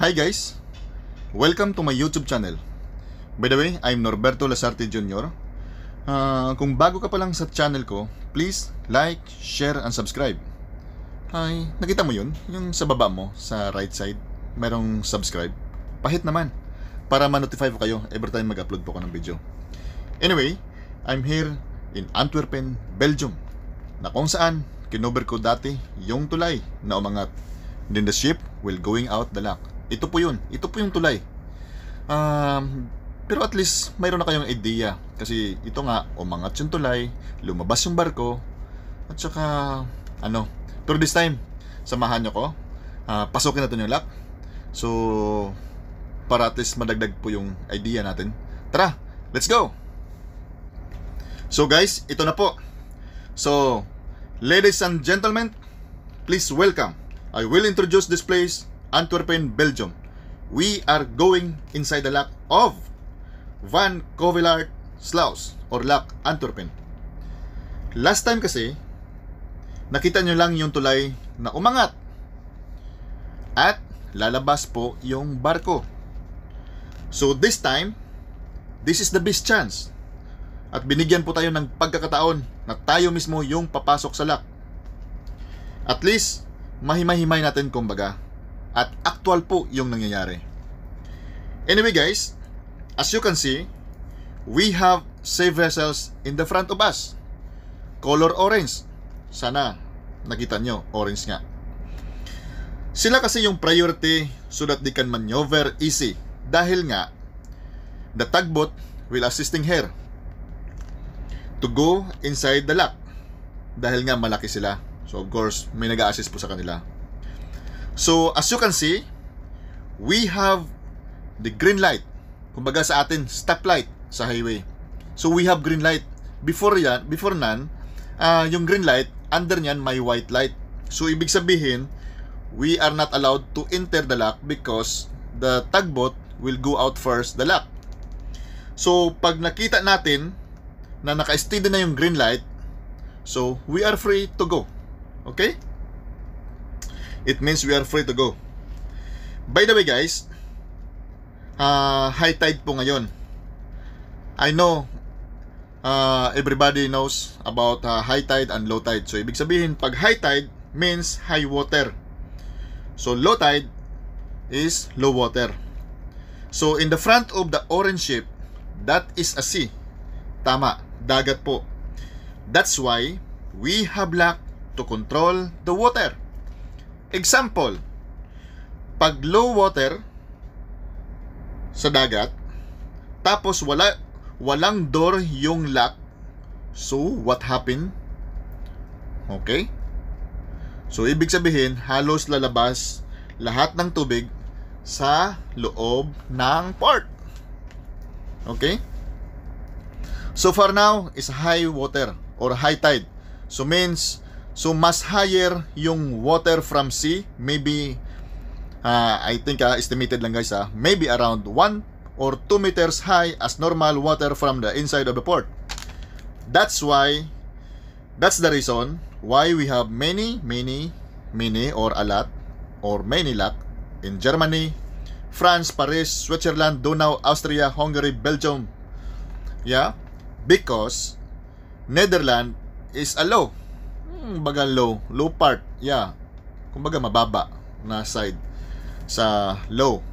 Hi guys! Welcome to my YouTube channel. By the way, I'm Norberto Lasarte Jr. Kung bago ka pa lang sa channel ko, please like, share, and subscribe. Hi, nakita mo yun? Yung sa baba mo, sa right side, merong subscribe. Pahit naman, para ma-notify ko kayo every time mag-upload po ko ng video. Anyway, I'm here in Antwerpen, Belgium, na kung saan kinover ko dati yung tulay na umangat. Then the ship will going out the lock. Ito po yun. Ito po yung tulay. Pero at least mayroon na kayong idea. Kasi ito nga, umangat yung tulay, lumabas yung barko, at saka, Pero this time, samahan nyo ko. Pasukin natin yung lock. So, para at least madagdag po yung idea natin. Tara, let's go! So guys, ito na po. So, ladies and gentlemen, please welcome. I will introduce this place, Antwerpen, Belgium. We are going inside the lock of Van Coevelaert Sluis or Lock Antwerpen. Last time kasi, nakita nyo lang yung tulay na umangat at lalabas po yung barko. So this time, this is the best chance. At binigyan po tayo ng pagkakataon na tayo mismo yung papasok sa lock. At least, mahimay-himay natin kumbaga. At actual po yung nangyayari. Anyway guys, as you can see, we have safe vessels in the front of us. Color orange. Sana nakita nyo, orange nga. Sila kasi yung priority so that they can maneuver easy. Dahil nga, the tugboat will assisting her to go inside the lock. Dahil nga malaki sila. So of course, may nag-a-assist po sa kanila. So as you can see, we have the green light. Kumbaga sa atin, stoplight sa highway. So we have green light. Before none, yung green light, under nyan may white light. So ibig sabihin, we are not allowed to enter the lock because the tugboat will go out first the lock. So pag nakita natin na naka-steady na yung green light, so we are free to go. Okay? It means we are free to go. By the way guys, high tide po ngayon. I know everybody knows about high tide and low tide. So ibig sabihin, pag high tide means high water. So low tide is low water. So in the front of the orange ship, that is a sea. Tama, dagat po. That's why we have lock to control the water. Example, pag low water sa dagat, tapos walang door yung lock, so what happened? Okay? So ibig sabihin, halos lalabas lahat ng tubig sa loob ng port. Okay? So far now is high water or high tide. So means, mas higher yung water from sea. Maybe, I think estimated lang guys, maybe around 1 or 2 meters high as normal water from the inside of the port. That's the reason why we have many or a lot or many lock in Germany, France, Paris, Switzerland, Donau, Austria, Hungary, Belgium. Yeah, because Netherlands is a low. Kumbaga low part. Yeah. Kumbaga mababa na side sa low.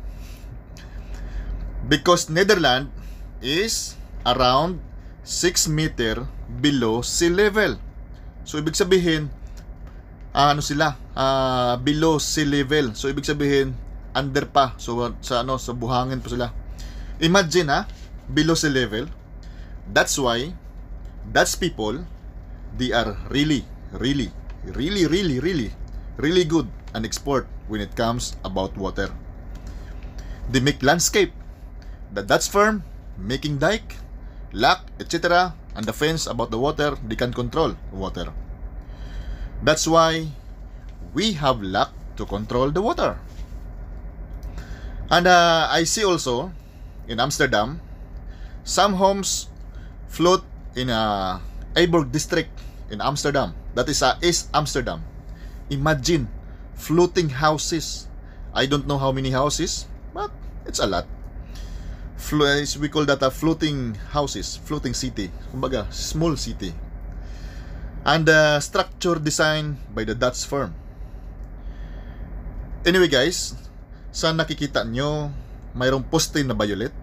Because Netherlands is around 6 meter below sea level. So ibig sabihin, sila? Below sea level. So ibig sabihin, under pa. So sa buhangin pa sila. Imagine below sea level. That's why Dutch people, they are really good and expert when it comes about water. They make landscape. The Dutch firm making dike, lock, etc. and the fence about the water, they can control water. That's why we have lock to control the water. And I see also in Amsterdam, some homes float in Eiburg district in Amsterdam. That is East Amsterdam. Imagine floating houses I don't know how many houses, but it's a lot. We call that a floating houses, floating city. Kumbaga, small city. And structure designed by the Dutch firm. Anyway guys, sa nakikita nyo, mayroong poste na violet.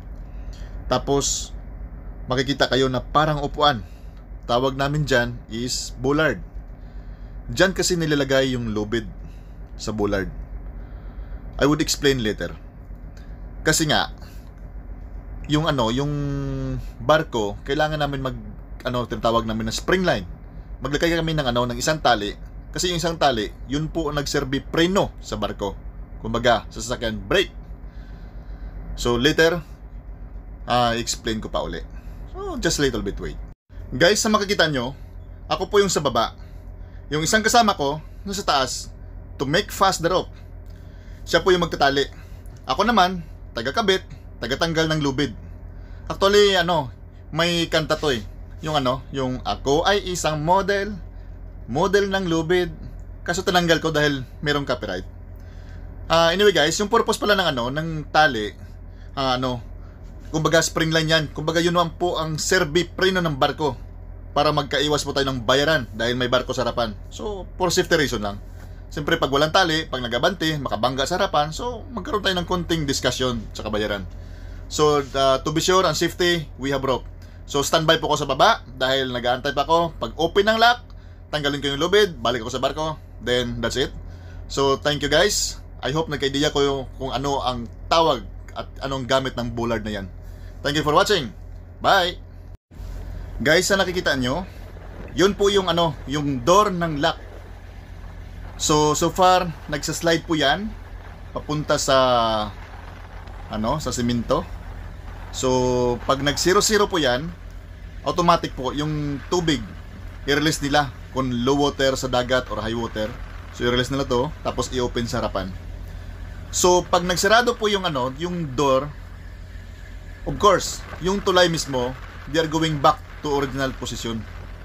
Tapos, makikita kayo na parang upuan. Tawag namin dyan is bollard. Dyan kasi nilalagay yung lubid sa bollard. I would explain later. Kasi nga, yung barko, kailangan namin tinatawag namin na spring line. Maglagay kami ng isang tali. Kasi yung isang tali, yun po ang nagserbi preno sa barko. Kumbaga, sa sasakyan, brake. So later, explain ko pa uli. So just a little bit wait. Guys, sa makikita nyo, ako po yung sa baba. Yung isang kasama ko, nasa taas, to make fast the rope. Siya po yung magtatali. Ako naman, taga-kabit, taga-tanggal ng lubid. Actually, may kanta to eh. Yung ako ay isang model ng lubid. Kaso tinanggal ko dahil merong copyright. Anyway guys, yung purpose pala ng tali, kumbaga spring line yan. Kumbaga yun naman po ang serbi preno ng barko para magkaiwas po tayo ng bayaran dahil may barko sa harapan. So, for safety reason lang. Siyempre, pag walang tali, pag nagabante, makabangga sa harapan, so magkaroon tayo ng konting discussion sa kabayaran. So, to be sure, and safety, we have rope. So, standby po ako sa baba dahil nag-aantay pa ako. Pag open ng lock, tanggalin ko yung lubid, balik ako sa barko, then that's it. So, thank you guys. I hope nagka-idea ko kung ano ang tawag at anong gamit ng bollard na yan. Thank you for watching. Bye! Guys, sa nakikita nyo, yun po yung yung door ng lock. So far, nagsa-slide po yan papunta sa sa simento. So, pag nag-0-0 po yan, automatic po yung tubig i-release nila kung low water sa dagat or high water. So, i-release nila to, tapos i-open sa harapan. So, pag nagsarado po yung yung door, of course, yung tulay mismo, they are going back to original position.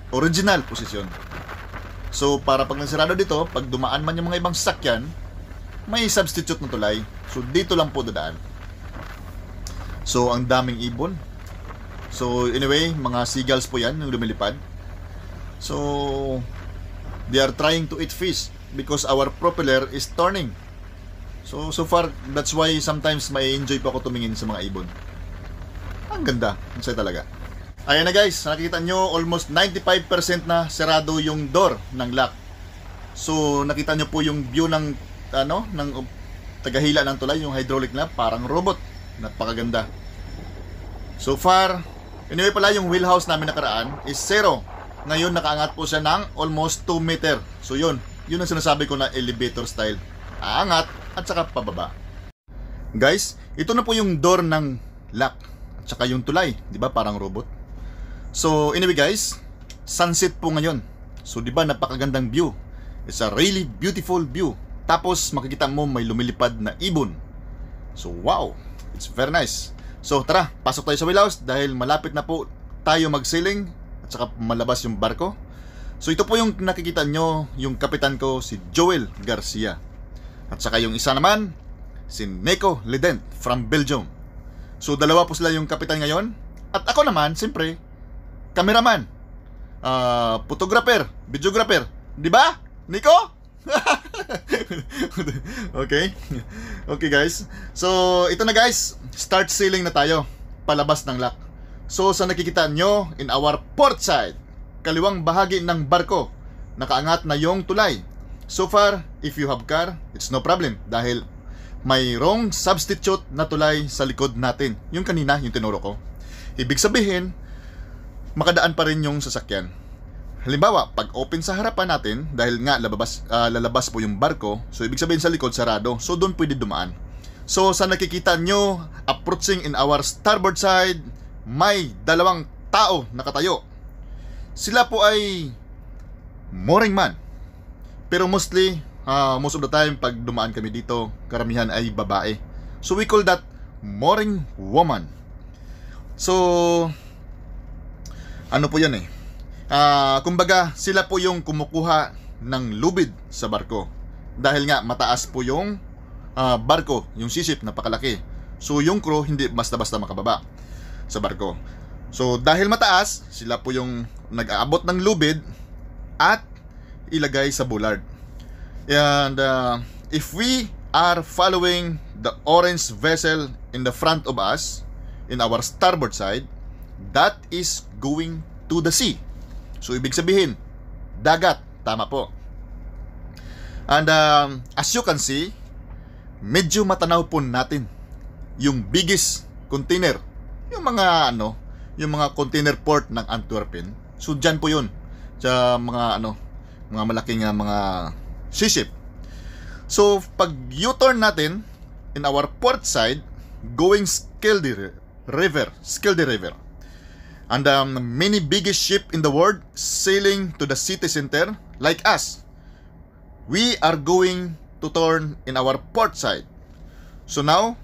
So, para pag nagsarado dito, pag dumaan man yung mga ibang sasakyan, may substitute na tulay. So, dito lang po dadaan. So, ang daming ibon. So, anyway, mga seagulls po yan, yung lumilipad. So, they are trying to eat fish because our propeller is turning. So far, that's why sometimes may enjoy pa ako tumingin sa mga ibon. Ang ganda, ang saya talaga. Ayan na guys, nakikita nyo almost 95% na sarado yung door ng lock. So nakita nyo po yung view ng tagahila ng tulay, yung hydraulic na parang robot. Napakaganda. So far, anyway pala yung wheelhouse namin nakaraan is 0. Ngayon nakaangat po siya ng almost 2 meter. So yun ang sinasabi ko na elevator style. Aangat at saka pababa. Guys, ito na po yung door ng lock at saka yung tulay, di ba parang robot? So anyway guys, sunset po ngayon. So di ba napakagandang view. It's a really beautiful view. Tapos makikita mo may lumilipad na ibon. So wow, it's very nice. So tara, pasok tayo sa wheelhouse dahil malapit na po tayo mag-sailing at saka malabas yung barko. So ito po yung nakikita nyo, yung kapitan ko si Joel Garcia. At saka yung isa naman, si Nico Ledent from Belgium. So dalawa po sila yung kapitan ngayon. At ako naman, siyempre, cameraman, photographer, videographer. Di ba, Nico? Okay. Okay guys. So ito na guys, start sailing na tayo palabas ng lock. So sa nakikita nyo, in our port side, kaliwang bahagi ng barko, nakaangat na yung tulay. So far, if you have car, it's no problem dahil mayroong substitute na tulay sa likod natin. Yung kanina, yung tinuro ko. Ibig sabihin, makadaan pa rin yung sasakyan. Halimbawa, pag open sa harapan natin, dahil nga lalabas po yung barko, so ibig sabihin sa likod, sarado. So doon pwede dumaan. So sa nakikita nyo, approaching in our starboard side, may dalawang tao nakatayo. Sila po ay mooring man. Pero mostly, most of the time, pag dumaan kami dito, karamihan ay babae. So we call that mooring woman. So, ano po yan eh? Kumbaga, sila po yung kumukuha ng lubid sa barko. Dahil nga, mataas po yung barko, yung sisip napakalaki. So yung crew hindi basta-basta makababa sa barko. So dahil mataas, sila po yung nag-aabot ng lubid at ilagay sa bullard. And if we are following the orange vessel in the front of us, in our starboard side, that is going to the sea. So ibig sabihin, dagat, tama po. And as you can see, medyo matanaw po natin yung biggest container, yung mga container port ng Antwerpen. So dyan po yun sa mga mga malaking mga ship. So pag U-turn natin in our port side going Schelde River, and many biggest ship in the world sailing to the city center like us, we are going to turn in our port side. So now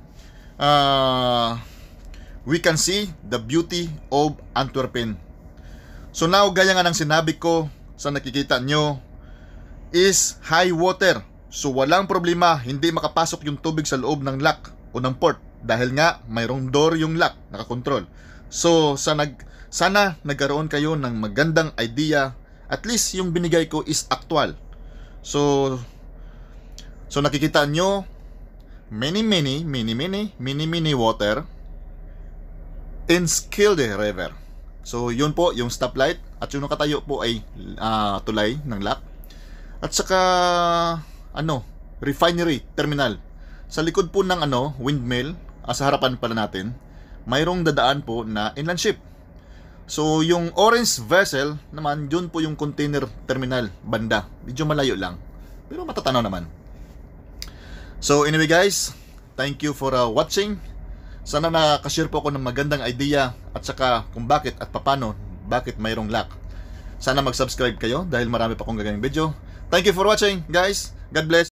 we can see the beauty of Antwerpen. So now, gaya nga ng sinabi ko sa nakikita nyo, is high water. So walang problema, hindi makapasok yung tubig sa loob ng lock o ng port dahil nga mayroong door yung lock, nakakontrol. So sana nagkaroon kayo ng magandang idea. At least yung binigay ko is actual. So nakikita nyo many water in Schelde River. So yun po yung stoplight at yung nakatayo po ay tulay ng lock. At saka refinery terminal. Sa likod po ng windmill, sa harapan pala natin, mayroong dadaan po na inland ship. So yung orange vessel naman, yun po yung container terminal banda. Medyo malayo lang, pero matatanaw naman. So anyway guys, thank you for watching. Sana nakashare po ako ng magandang idea at saka kung bakit at papano bakit mayroong lock. Sana mag-subscribe kayo dahil marami pa akong gagawing video. Thank you for watching guys. God bless.